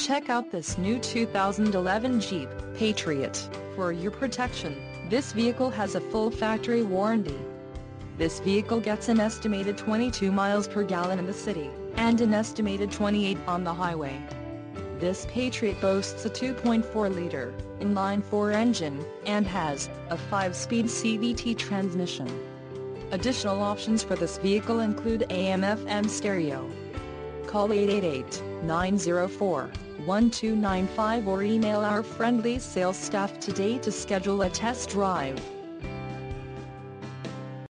Check out this new 2011 Jeep Patriot. For your protection, this vehicle has a full factory warranty. This vehicle gets an estimated 22 miles per gallon in the city, and an estimated 28 on the highway. This Patriot boasts a 2.4-liter inline-4 engine, and has a 5-speed CVT transmission. Additional options for this vehicle include AM/FM stereo. Call 888-904-1295 or email our friendly sales staff today to schedule a test drive.